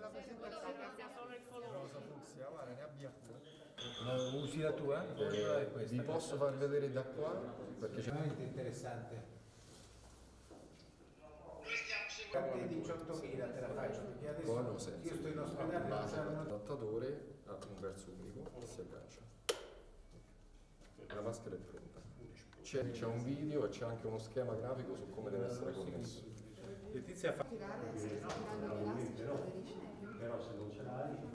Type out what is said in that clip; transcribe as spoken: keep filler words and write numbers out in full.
la presentazione. Solo il colore. Rosa fucsia, guarda, ne abbiamo. La usi la tua? Eh, È questa. vi posso far vedere da qua perché c'è Veramente interessante. Capite diciottomila te la faccio perché adesso con o senza. io sto in ospedale base non adattatore a un verso unico e si aggancia. La maschera è pronta. C'è, c'è un video e c'è anche uno schema grafico su come deve essere connesso. Letizia fa Tirare, se sta tirando l'elastico, aderisce meglio. Però se non ce l'hai